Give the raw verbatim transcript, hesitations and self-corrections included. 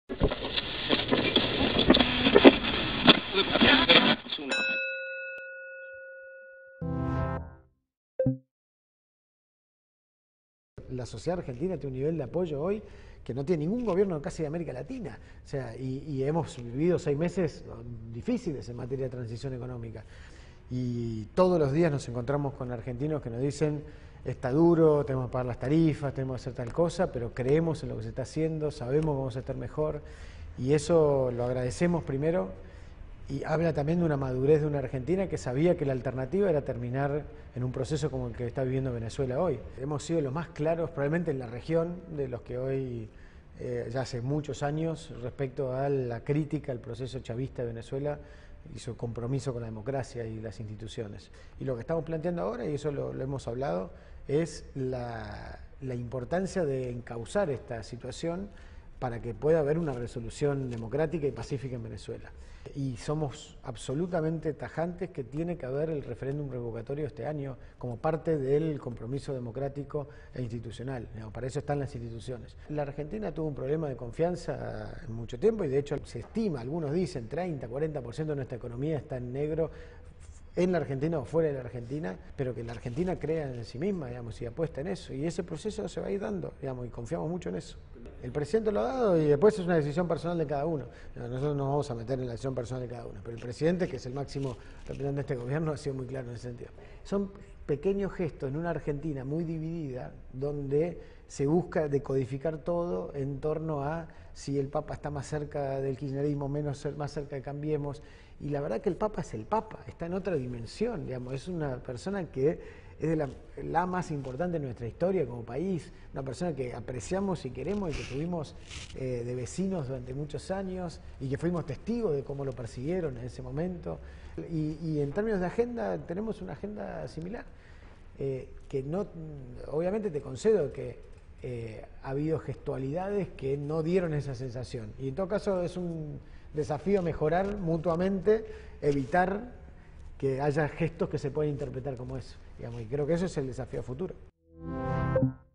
La sociedad argentina tiene un nivel de apoyo hoy que no tiene ningún gobierno casi de América Latina. O sea, y, y hemos vivido seis meses difíciles en materia de transición económica. Y todos los días nos encontramos con argentinos que nos dicen, está duro, tenemos que pagar las tarifas, tenemos que hacer tal cosa, pero creemos en lo que se está haciendo, sabemos que vamos a estar mejor. Y eso lo agradecemos primero. Y habla también de una madurez de una Argentina que sabía que la alternativa era terminar en un proceso como el que está viviendo Venezuela hoy. Hemos sido los más claros, probablemente en la región, de los que hoy, eh, ya hace muchos años, respecto a la crítica al proceso chavista de Venezuela y su compromiso con la democracia y las instituciones. Y lo que estamos planteando ahora, y eso lo, lo hemos hablado, es la, la importancia de encauzar esta situación para que pueda haber una resolución democrática y pacífica en Venezuela. Y somos absolutamente tajantes que tiene que haber el referéndum revocatorio este año como parte del compromiso democrático e institucional. Para eso están las instituciones. La Argentina tuvo un problema de confianza en mucho tiempo y de hecho se estima, algunos dicen treinta, cuarenta por ciento de nuestra economía está en negro en la Argentina o fuera de la Argentina, pero que la Argentina crea en sí misma, digamos, y apuesta en eso. Y ese proceso se va a ir dando, digamos, y confiamos mucho en eso. El presidente lo ha dado y después es una decisión personal de cada uno. Nosotros no vamos a meter en la decisión personal de cada uno, pero el presidente, que es el máximo representante de este gobierno, ha sido muy claro en ese sentido. Son pequeños gestos en una Argentina muy dividida, donde se busca decodificar todo en torno a si el Papa está más cerca del kirchnerismo, menos, más cerca de Cambiemos. Y la verdad que el Papa es el Papa, está en otra dimensión, digamos, es una persona que es de la, la más importante de nuestra historia como país, una persona que apreciamos y queremos y que tuvimos eh, de vecinos durante muchos años y que fuimos testigos de cómo lo persiguieron en ese momento. Y, y en términos de agenda, tenemos una agenda similar, eh, que no, obviamente te concedo que eh, ha habido gestualidades que no dieron esa sensación. Y en todo caso es un desafío mejorar mutuamente, evitar que haya gestos que se pueden interpretar como eso, digamos, y creo que eso es el desafío futuro.